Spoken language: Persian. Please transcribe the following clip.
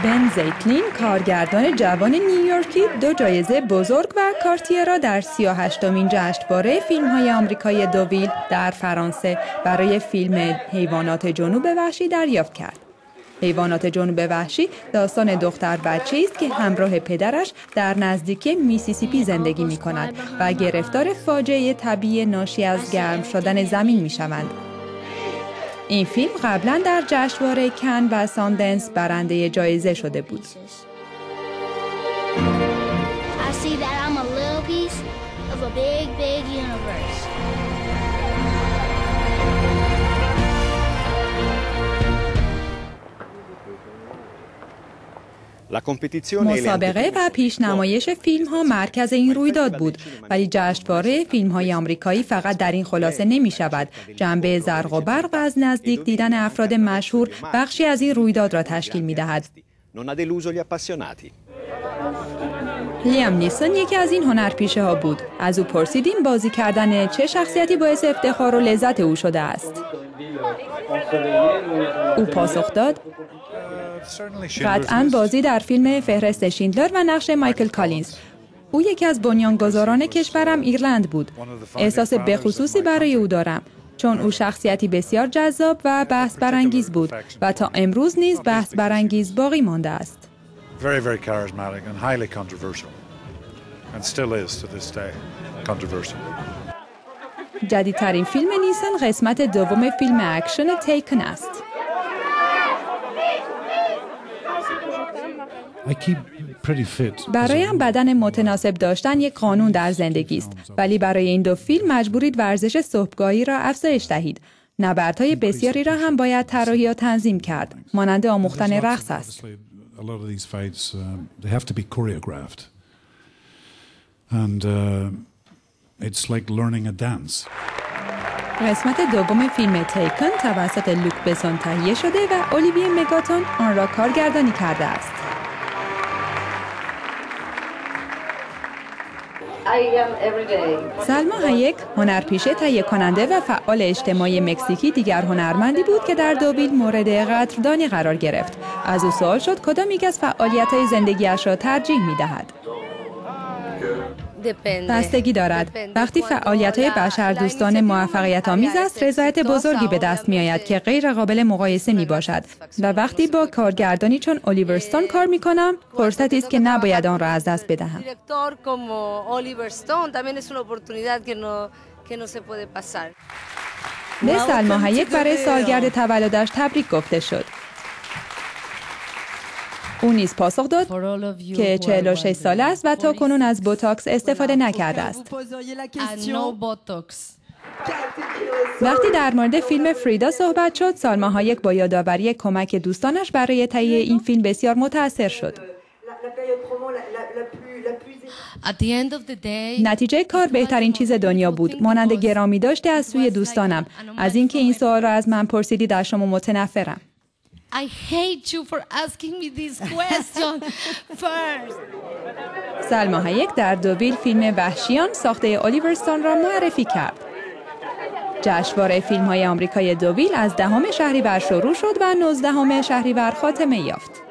بن زیتلین، کارگردان جوان نیویورکی، 2 جایزه بزرگ و کارتیه را در 38مین جشنواره فیلم‌های آمریکای دوویل در فرانسه برای فیلم حیوانات جنوب وحشی دریافت کرد. حیوانات جنوب وحشی داستان دختر بچه‌ای است که همراه پدرش در نزدیکی میسیسیپی زندگی می‌کند و گرفتار فاجعه طبیعی ناشی از گرم شدن زمین می‌شوند. این فیلم قبلا در جشنواره کن و ساندنس برنده جایزه شده بود. مسابقه و پیشنمایش فیلم‌ها مرکز این رویداد بود، ولی جشنواره فیلم‌های آمریکایی فقط در این خلاصه نمی‌شود. جنبه زرق و برق و از نزدیک دیدن افراد مشهور بخشی از این رویداد را تشکیل می‌دهد. لیام نیسون یکی از این هنرپیشه‌ها بود. از او پرسیدیم بازی کردن چه شخصیتی باعث افتخار و لذت او شده است. او پاسخ داد: قطعاً بازی در فیلم فهرست شیندلر و نقش مایکل کالینز. او یکی از بنیانگذاران کشورم ایرلند بود. احساس بخصوصی برای او دارم، چون او شخصیتی بسیار جذاب و بحث برانگیز بود و تا امروز نیز بحث برانگیز باقی مانده است. Very, very charismatic and highly controversial, and still is to this day controversial. جدیدترین فیلم نیسان قسمت دوم فیلم اکشن تیکن است. برایم بدن متناسب داشتن یک قانون در زندگی است، ولی برای این 2 فیلم مجبورید ورزش صبحگاهی را افزایش دهید. نبردهای بسیاری را هم باید طراحی یا تنظیم کرد، مانند آموختن رقص است. A lot of these fights, they have to be choreographed. And it's like learning a dance. قسمت دوم فیلم تیکن توسط لوک بسون تهیه شده و اولیویه مگاتون آن را کارگردانی کرده است. سلما هایک، هنرپیشه، تهیه کننده و فعال اجتماعی مکزیکی، دیگر هنرمندی بود که در دوویل مورد قدردانی قرار گرفت. از او سوال شد کدام یک از فعالیت‌های زندگیش را ترجیح می‌دهد. بستگی دارد. وقتی فعالیت‌های بشردوستانه موفقیت‌آمیز است، رضایت بزرگی به دست می‌آید که غیر قابل مقایسه می‌باشد. و وقتی با کارگردانی چون الیور استون کار می‌کنم، فرصتی است که نباید آن را از دست بدهم. به سلما هایک برای سالگرد تولدش تبریک گفته شد. او نیز پاسخ داد که 46 ساله است و تا کنون از بوتاکس استفاده نکرده است. وقتی در مورد فیلم فریدا صحبت شد، سالما هایک با یادآوری کمک دوستانش برای تهیه این فیلم بسیار متأثر شد. نتیجه کار بهترین چیز دنیا بود، مانند گرامی داشته از سوی دوستانم. از اینکه این سوال را از من پرسیدید از شما متنفرم. I hate you for asking me this question first. سلما هایک در دوویل فیلم وحشیان ساخته الیور استون را معرفی کرد. جشنواره فیلم‌های آمریکای دوویل از 10 شهریور شروع شد و 19 شهریور خاتمه یافت.